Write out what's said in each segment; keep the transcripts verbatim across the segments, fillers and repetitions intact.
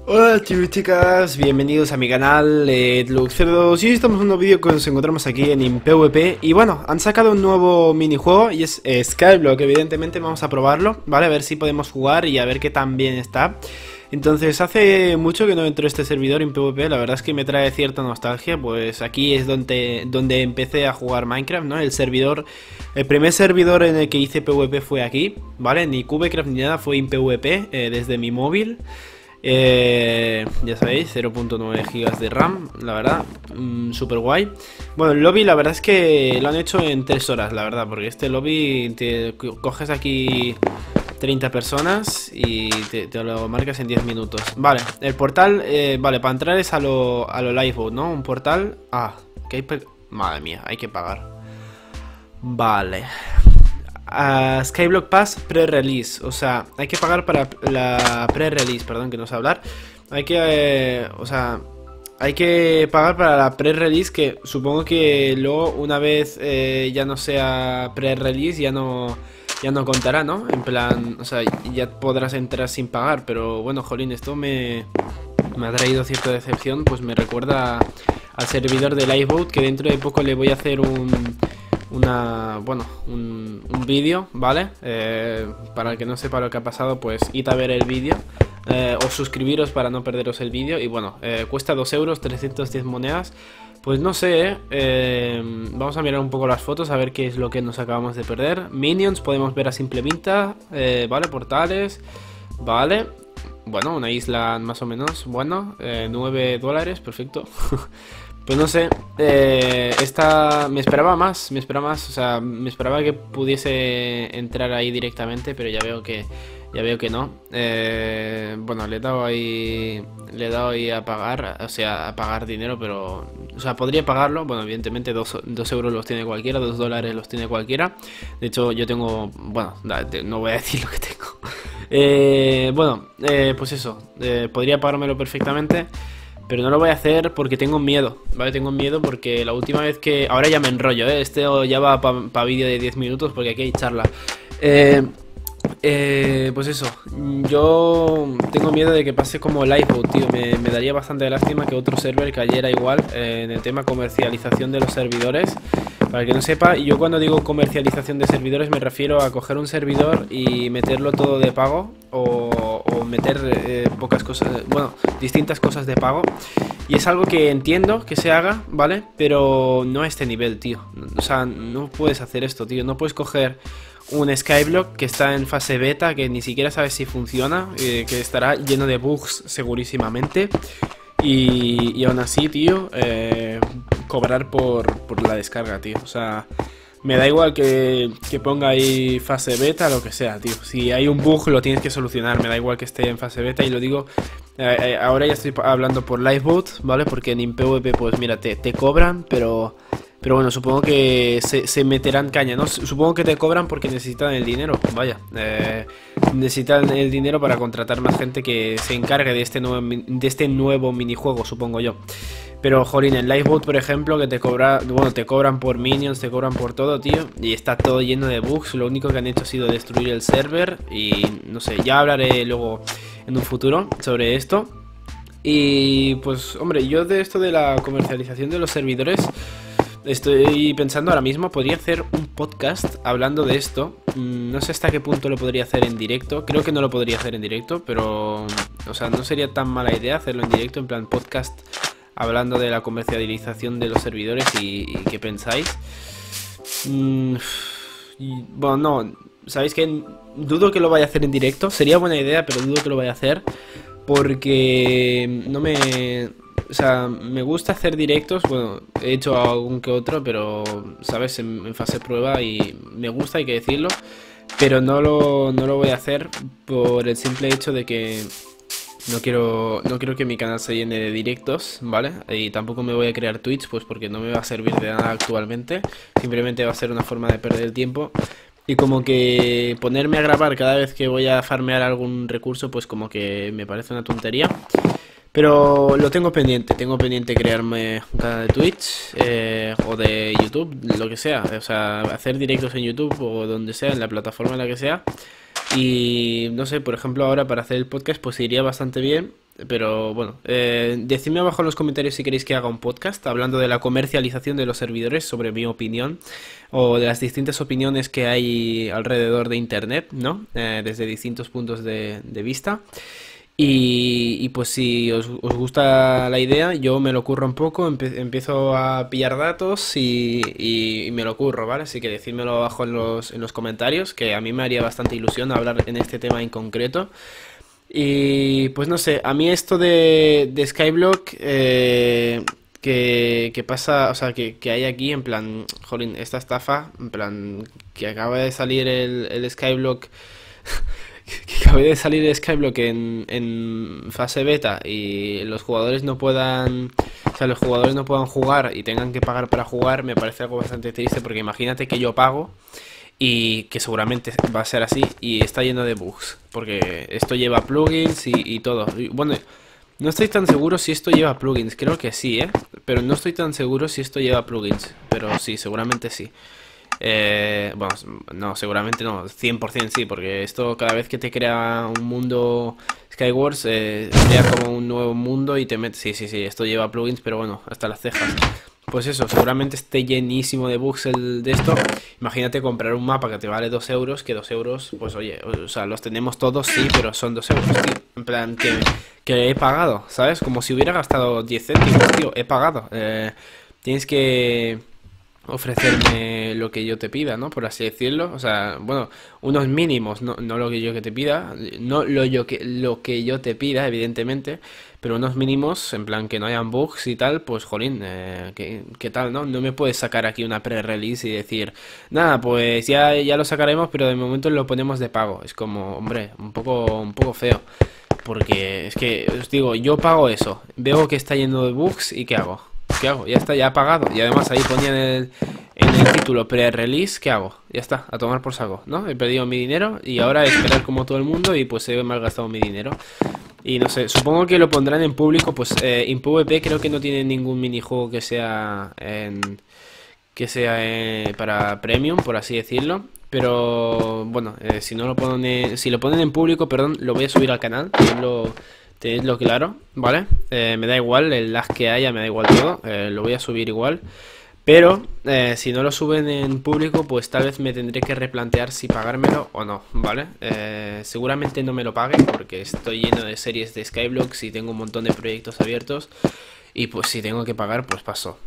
Hola chicos y chicas, bienvenidos a mi canal eh, Luxcerdos. Y hoy estamos en un nuevo vídeo que nos encontramos aquí en PvP. Y bueno, han sacado un nuevo minijuego y es eh, Skyblock. Evidentemente vamos a probarlo, ¿vale? A ver si podemos jugar y a ver qué tan bien está. Entonces hace mucho que no entro a este servidor en PvP. La verdad es que me trae cierta nostalgia. Pues aquí es donde, donde empecé a jugar Minecraft, ¿no? El servidor, el primer servidor en el que hice PvP fue aquí, ¿vale? Ni Cubecraft ni nada, fue en PvP eh, desde mi móvil. Eh, ya sabéis, cero punto nueve gigas de RAM, la verdad, mmm, súper guay. Bueno, el lobby la verdad es que lo han hecho en tres horas, la verdad, porque este lobby te coges aquí treinta personas y te, te lo marcas en diez minutos. Vale, el portal, eh, vale, para entrar es a lo, a lo Lifeboat, ¿no? Un portal, ah, que hay, madre mía, hay que pagar. Vale. Uh, Skyblock Pass pre-release, o sea, hay que pagar para la pre-release, perdón, que no sé hablar. Hay que, eh, o sea, hay que pagar para la pre-release, que supongo que luego una vez eh, ya no sea pre-release ya no, ya no contará, ¿no? En plan, o sea, ya podrás entrar sin pagar, pero bueno, jolín, esto me, me ha traído cierta decepción, pues me recuerda al servidor de Lifeboat, que dentro de poco le voy a hacer un... una, bueno, un, un vídeo, ¿vale? Eh, para el que no sepa lo que ha pasado, pues id a ver el vídeo eh, o suscribiros para no perderos el vídeo. Y bueno, eh, cuesta dos euros, trescientas diez monedas. Pues no sé, eh, eh, vamos a mirar un poco las fotos, a ver qué es lo que nos acabamos de perder. Minions podemos ver a simple vista, eh, ¿vale? Portales, ¿vale? Bueno, una isla más o menos, bueno, eh, nueve dólares, perfecto. Pues no sé, eh, esta me esperaba más, me esperaba más, o sea, me esperaba que pudiese entrar ahí directamente, pero ya veo que, ya veo que no. Eh, bueno, le he dado ahí, le he dado ahí a pagar, o sea, a pagar dinero, pero, o sea, podría pagarlo. Bueno, evidentemente dos, dos euros los tiene cualquiera, dos dólares los tiene cualquiera. De hecho, yo tengo, bueno, no voy a decir lo que tengo. Eh, bueno, eh, pues eso, eh, podría pagármelo perfectamente. Pero no lo voy a hacer porque tengo miedo, ¿vale? Tengo miedo porque la última vez que... Ahora ya me enrollo, ¿eh? Este ya va para pa vídeo de diez minutos porque aquí hay charla. Eh, eh, pues eso, yo tengo miedo de que pase como Lifeboat, tío. Me, me daría bastante lástima que otro server cayera igual eh, en el tema comercialización de los servidores. Para el que no sepa, yo cuando digo comercialización de servidores me refiero a coger un servidor y meterlo todo de pago o, o meter eh, pocas cosas, bueno, distintas cosas de pago. Y es algo que entiendo que se haga, ¿vale? Pero no a este nivel, tío. O sea, no puedes hacer esto, tío. No puedes coger un Skyblock que está en fase beta, que ni siquiera sabes si funciona, eh, que estará lleno de bugs segurísimamente. Y, y aún así, tío, eh, cobrar por, por la descarga, tío. O sea, me da igual que, que ponga ahí fase beta, lo que sea, tío. Si hay un bug lo tienes que solucionar, me da igual que esté en fase beta. Y lo digo, eh, eh, ahora ya estoy hablando por Lifeboat, ¿vale? Porque en PvP, pues mira, te, te cobran, pero... Pero bueno, supongo que se, se meterán caña, ¿no? Supongo que te cobran porque necesitan el dinero, vaya. Eh, necesitan el dinero para contratar más gente que se encargue de este nuevo, de este nuevo minijuego, supongo yo. Pero, jolín, en Lifeboat, por ejemplo, que te cobra, bueno, te cobran por minions, te cobran por todo, tío. Y está todo lleno de bugs. Lo único que han hecho ha sido destruir el server. Y, no sé, ya hablaré luego en un futuro sobre esto. Y, pues, hombre, yo de esto de la comercialización de los servidores... Estoy pensando ahora mismo, podría hacer un podcast hablando de esto. No sé hasta qué punto lo podría hacer en directo. Creo que no lo podría hacer en directo, pero... O sea, no sería tan mala idea hacerlo en directo, en plan podcast, hablando de la comercialización de los servidores y, y qué pensáis. Mm, y, bueno, no, ¿sabéis qué? Dudo que lo vaya a hacer en directo. Sería buena idea, pero dudo que lo vaya a hacer porque no me... O sea, me gusta hacer directos, bueno, he hecho algún que otro, pero, ¿sabes? En, en fase prueba y me gusta, hay que decirlo, pero no lo, no lo voy a hacer por el simple hecho de que no quiero, no quiero que mi canal se llene de directos, ¿vale? Y tampoco me voy a crear Twitch, pues porque no me va a servir de nada actualmente, simplemente va a ser una forma de perder el tiempo. Y como que ponerme a grabar cada vez que voy a farmear algún recurso, pues como que me parece una tontería. Pero lo tengo pendiente, tengo pendiente crearme un canal de Twitch eh, o de YouTube, lo que sea. O sea, hacer directos en YouTube o donde sea, en la plataforma en la que sea. Y no sé, por ejemplo, ahora para hacer el podcast pues iría bastante bien Pero bueno, eh, decidme abajo en los comentarios si queréis que haga un podcast hablando de la comercialización de los servidores, sobre mi opinión, o de las distintas opiniones que hay alrededor de internet, ¿no? Eh, desde distintos puntos de, de vista. Y, y pues si os, os gusta la idea, yo me lo curro un poco, empe- empiezo a pillar datos y, y- y me lo curro, ¿vale? Así que decídmelo abajo en los, en los comentarios, que a mí me haría bastante ilusión hablar en este tema en concreto. Y pues no sé, a mí esto de, de Skyblock, eh, que, que pasa, o sea, que, que hay aquí, en plan, jolín, esta estafa, en plan, que acaba de salir el, el Skyblock, que acabe de salir el Skyblock en, en fase beta y los jugadores no puedan, o sea, los jugadores no puedan jugar y tengan que pagar para jugar, me parece algo bastante triste porque imagínate que yo pago y que seguramente va a ser así y está lleno de bugs, porque esto lleva plugins y, y todo. Y, bueno, no estoy tan seguro si esto lleva plugins, creo que sí, ¿eh? Pero no estoy tan seguro si esto lleva plugins, pero sí, seguramente sí. Eh, bueno, no, seguramente no, cien por ciento sí, porque esto cada vez que te crea un mundo Skywars, eh, crea como un nuevo mundo y te metes... Sí, sí, sí, esto lleva plugins, pero bueno, hasta las cejas. Pues eso, seguramente esté llenísimo de bugs el de esto. Imagínate comprar un mapa que te vale dos euros, que dos euros, pues oye, o sea, los tenemos todos, sí, pero son dos euros, tío. En plan, que, que he pagado, ¿sabes? Como si hubiera gastado diez céntimos, tío, he pagado. Eh, tienes que ofrecerme lo que yo te pida, ¿no? Por así decirlo. O sea, bueno, unos mínimos, no, no lo que yo que te pida, no lo yo que lo que yo te pida, evidentemente, pero unos mínimos, en plan que no hayan bugs y tal, pues jolín, eh, ¿qué, qué tal, no? No me puedes sacar aquí una pre-release y decir, nada, pues ya, ya lo sacaremos, pero de momento lo ponemos de pago. Es como, hombre, un poco, un poco feo. Porque es que, os digo, yo pago eso, veo que está lleno de bugs y ¿qué hago? ¿Qué hago? Ya está, ya ha pagado. Y además ahí ponía en el, en el título pre-release, ¿qué hago? Ya está, a tomar por saco, ¿no? He perdido mi dinero y ahora esperar como todo el mundo y pues he malgastado mi dinero. Y no sé, supongo que lo pondrán en público, pues eh, en PvP creo que no tiene ningún minijuego que sea en, que sea eh, para premium, por así decirlo. Pero bueno, eh, si no lo ponen, si lo ponen en público, perdón, lo voy a subir al canal. Tenedlo, tenedlo claro, ¿vale? Eh, me da igual el lag que haya, me da igual todo. Eh, lo voy a subir igual. Pero eh, si no lo suben en público, pues tal vez me tendré que replantear si pagármelo o no, ¿vale? Eh, seguramente no me lo pague porque estoy lleno de series de Skyblocks y tengo un montón de proyectos abiertos. Y pues si tengo que pagar, pues paso.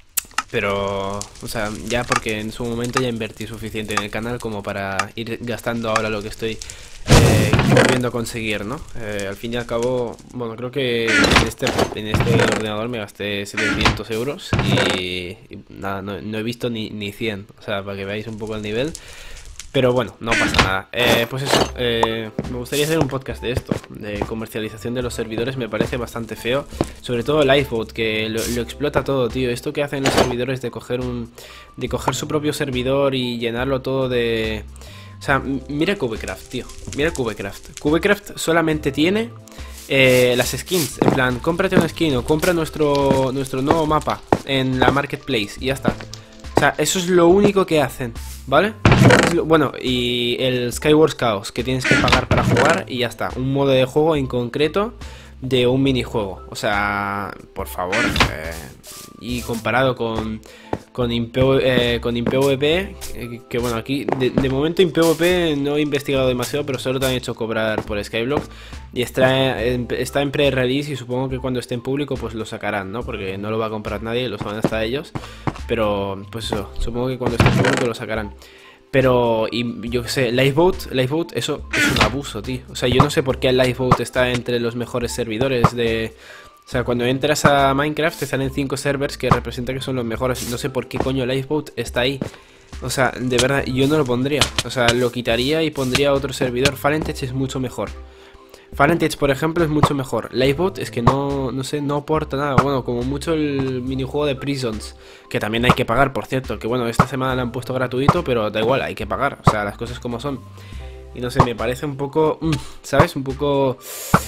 Pero, o sea, ya porque en su momento ya invertí suficiente en el canal como para ir gastando ahora lo que estoy eh, volviendo a conseguir, ¿no? Eh, al fin y al cabo, bueno, creo que en este, en este ordenador me gasté setecientos euros y, y nada, no, no he visto ni, ni cien, o sea, para que veáis un poco el nivel. Pero bueno, no pasa nada. Eh, pues eso, eh, me gustaría hacer un podcast de esto, de comercialización de los servidores, me parece bastante feo. Sobre todo el Lifeboat, que lo, lo explota todo, tío. Esto que hacen los servidores de coger un, de coger su propio servidor y llenarlo todo de... O sea, mira Cubecraft, tío. Mira Cubecraft. Cubecraft solamente tiene eh, las skins. En plan, cómprate una skin o compra nuestro, nuestro nuevo mapa en la Marketplace y ya está. O sea, eso es lo único que hacen, ¿vale? Bueno, y el Skywars Chaos, que tienes que pagar para jugar y ya está. Un modo de juego en concreto de un minijuego. O sea, por favor. Eh, y comparado con con InPV, eh, con InPvP, eh, que bueno, aquí de, de momento InPvP no he investigado demasiado, pero solo te han hecho cobrar por Skyblock. Y está en, está en pre-release y supongo que cuando esté en público pues lo sacarán, ¿no? Porque no lo va a comprar nadie, lo saben hasta ellos. Pero pues eso, supongo que cuando esté en público lo sacarán. Pero, y yo qué sé, Lifeboat, Lifeboat, eso es un abuso, tío. O sea, yo no sé por qué el Lifeboat está entre los mejores servidores de... O sea, cuando entras a Minecraft te salen cinco servers que representan que son los mejores. No sé por qué coño Lifeboat está ahí. O sea, de verdad, yo no lo pondría. O sea, lo quitaría y pondría otro servidor. Falentech es mucho mejor. Falentech, por ejemplo, es mucho mejor. Lifeboat es que no, no sé, no aporta nada. Bueno, como mucho el minijuego de Prisons, que también hay que pagar, por cierto. Que bueno, esta semana lo han puesto gratuito, pero da igual, hay que pagar. O sea, las cosas como son. Y no sé, me parece un poco, ¿sabes? Un poco...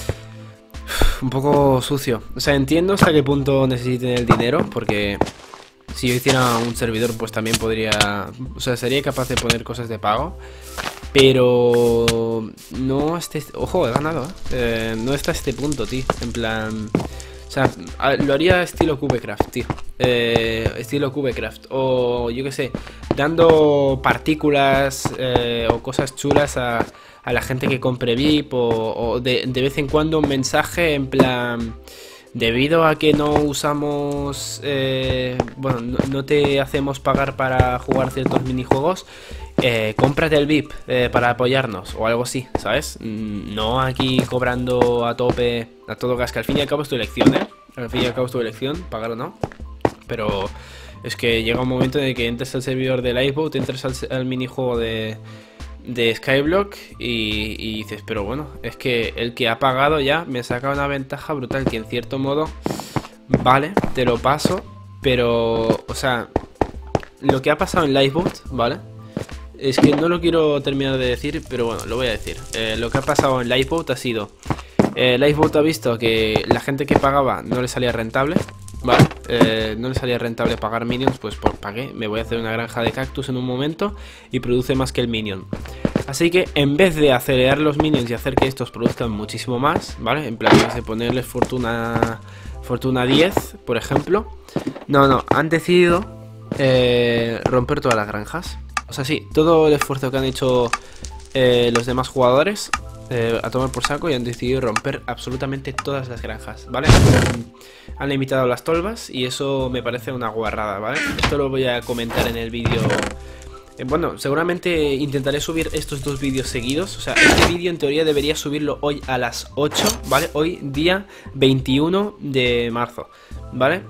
Un poco sucio. O sea, entiendo hasta qué punto necesiten el dinero, porque si yo hiciera un servidor, pues también podría... O sea, sería capaz de poner cosas de pago. Pero no hasta este... Ojo, he ganado, ¿eh? Eh, no está a este punto, tío. En plan... O sea, a- lo haría estilo Cubecraft, tío. Eh, estilo Cubecraft. O yo qué sé, dando partículas eh, o cosas chulas a, a la gente que compre V I P. O, o de, de vez en cuando un mensaje en plan... Debido a que no usamos... eh, bueno, no, no te hacemos pagar para jugar ciertos minijuegos. Eh, cómprate el V I P eh, para apoyarnos o algo así, ¿sabes? Mm, No aquí cobrando a tope, a todo gas, que al fin y al cabo es tu elección, ¿eh? Al fin y al cabo es tu elección, pagar o no. Pero es que llega un momento en el que entres al servidor de Lifeboat, entres al, al minijuego de, de Skyblock y, y dices, pero bueno, es que el que ha pagado ya me saca una ventaja brutal que en cierto modo, vale, te lo paso, pero, o sea, lo que ha pasado en Lifeboat, ¿vale? Es que no lo quiero terminar de decir, pero bueno, lo voy a decir. Eh, lo que ha pasado en Lifeboat ha sido... Eh, Lifeboat ha visto que la gente que pagaba no le salía rentable, ¿vale? Eh, no le salía rentable pagar minions, pues por, ¿para qué? Me voy a hacer una granja de cactus en un momento y produce más que el minion. Así que en vez de acelerar los minions y hacer que estos produzcan muchísimo más, ¿vale? En plan de ponerles fortuna, fortuna diez, por ejemplo. No, no, han decidido eh, romper todas las granjas. O sea, sí, todo el esfuerzo que han hecho eh, los demás jugadores eh, a tomar por saco y han decidido romper absolutamente todas las granjas, ¿vale? Han limitado las tolvas y eso me parece una guarrada, ¿vale? Esto lo voy a comentar en el vídeo. Eh, bueno, seguramente intentaré subir estos dos vídeos seguidos. O sea, este vídeo en teoría debería subirlo hoy a las ocho, ¿vale? Hoy día veintiuno de marzo, ¿vale?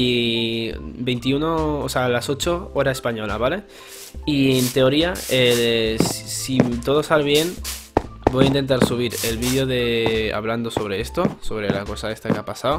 Y veintiuno, o sea, a las ocho hora española, ¿vale? Y en teoría, eh, si, si todo sale bien, voy a intentar subir el vídeo de hablando sobre esto, sobre la cosa esta que ha pasado,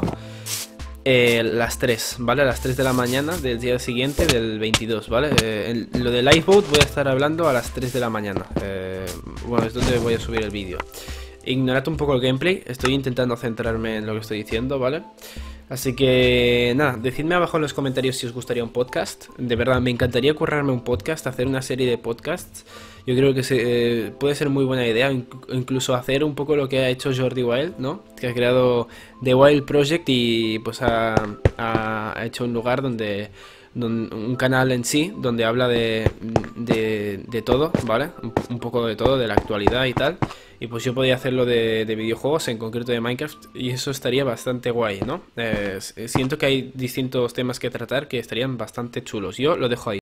eh, las tres, ¿vale? A las tres de la mañana del día siguiente, del veintidós, ¿vale? Eh, en lo de Lifeboat voy a estar hablando a las tres de la mañana. Eh, bueno, es donde voy a subir el vídeo. Ignorad un poco el gameplay, estoy intentando centrarme en lo que estoy diciendo, ¿vale? Así que nada, decidme abajo en los comentarios si os gustaría un podcast. De verdad, me encantaría currarme un podcast, hacer una serie de podcasts. Yo creo que se, eh, puede ser muy buena idea, inc incluso hacer un poco lo que ha hecho Jordi Wild, ¿no? Que ha creado The Wild Project y pues ha, ha, ha hecho un lugar donde, donde... un canal en sí, donde habla de, de, de todo, ¿vale? Un, un poco de todo, de la actualidad y tal. Y pues yo podía hacerlo de, de videojuegos, en concreto de Minecraft, y eso estaría bastante guay, ¿no? Eh, siento que hay distintos temas que tratar que estarían bastante chulos. Yo lo dejo ahí.